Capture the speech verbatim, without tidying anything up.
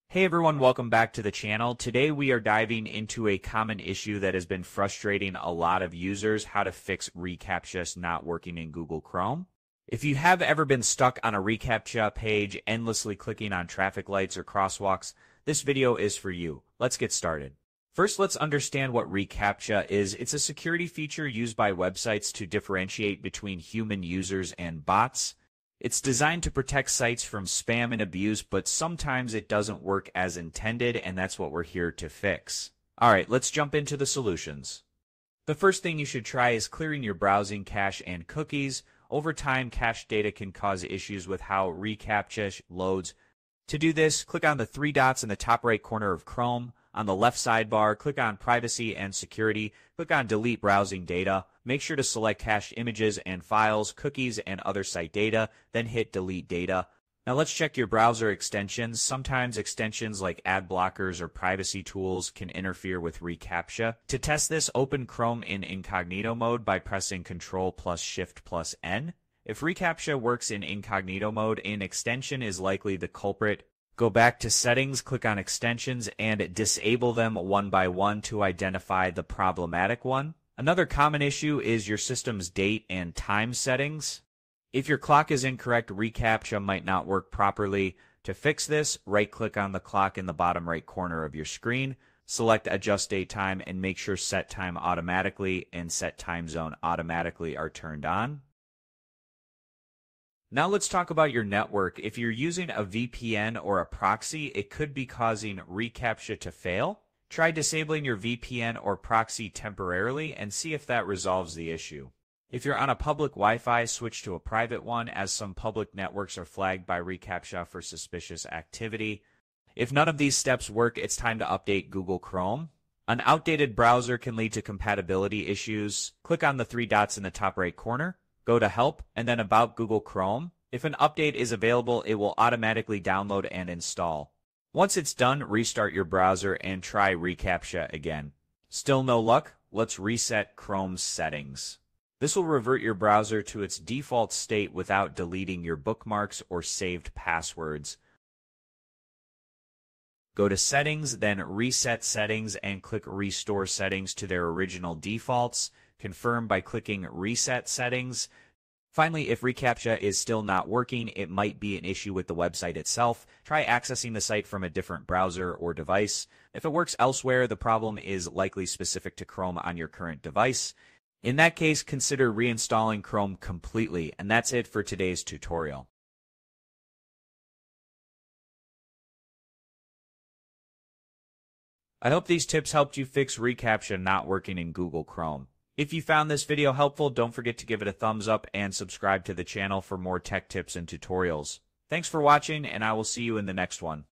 Hey everyone, welcome back to the channel. Today we are diving into a common issue that has been frustrating a lot of users, how to fix reCAPTCHA not working in Google Chrome. If you have ever been stuck on a reCAPTCHA page, endlessly clicking on traffic lights or crosswalks, this video is for you. Let's get started. First, let's understand what reCAPTCHA is. It's a security feature used by websites to differentiate between human users and bots. It's designed to protect sites from spam and abuse, but sometimes it doesn't work as intended, and that's what we're here to fix. All right, let's jump into the solutions. The first thing you should try is clearing your browsing cache and cookies. Over time, cache data can cause issues with how reCAPTCHA loads. To do this, click on the three dots in the top right corner of Chrome. On the left sidebar, click on Privacy and Security. Click on Delete Browsing Data. Make sure to select cached images and files, cookies, and other site data, then hit Delete Data. Now let's check your browser extensions. Sometimes extensions like ad blockers or privacy tools can interfere with reCAPTCHA. To test this, open Chrome in incognito mode by pressing Control plus Shift plus N. If reCAPTCHA works in incognito mode, an extension is likely the culprit. Go back to Settings, click on Extensions, and disable them one by one to identify the problematic one. Another common issue is your system's date and time settings. If your clock is incorrect, reCAPTCHA might not work properly. To fix this, right-click on the clock in the bottom right corner of your screen, select Adjust Date Time, and make sure Set Time Automatically and Set Time Zone Automatically are turned on. Now let's talk about your network. If you're using a V P N or a proxy, it could be causing reCAPTCHA to fail. Try disabling your V P N or proxy temporarily and see if that resolves the issue. If you're on a public Wi-Fi, switch to a private one, as some public networks are flagged by reCAPTCHA for suspicious activity. If none of these steps work, it's time to update Google Chrome. An outdated browser can lead to compatibility issues. Click on the three dots in the top right corner. Go to Help, and then About Google Chrome. If an update is available, it will automatically download and install. Once it's done, restart your browser and try reCAPTCHA again. Still no luck? Let's reset Chrome's settings. This will revert your browser to its default state without deleting your bookmarks or saved passwords. Go to Settings, then Reset Settings, and click Restore Settings to their original defaults. Confirm by clicking Reset Settings. Finally, if reCAPTCHA is still not working, it might be an issue with the website itself. Try accessing the site from a different browser or device. If it works elsewhere, the problem is likely specific to Chrome on your current device. In that case, consider reinstalling Chrome completely. And that's it for today's tutorial. I hope these tips helped you fix reCAPTCHA not working in Google Chrome. If you found this video helpful, don't forget to give it a thumbs up and subscribe to the channel for more tech tips and tutorials. Thanks for watching, and I will see you in the next one.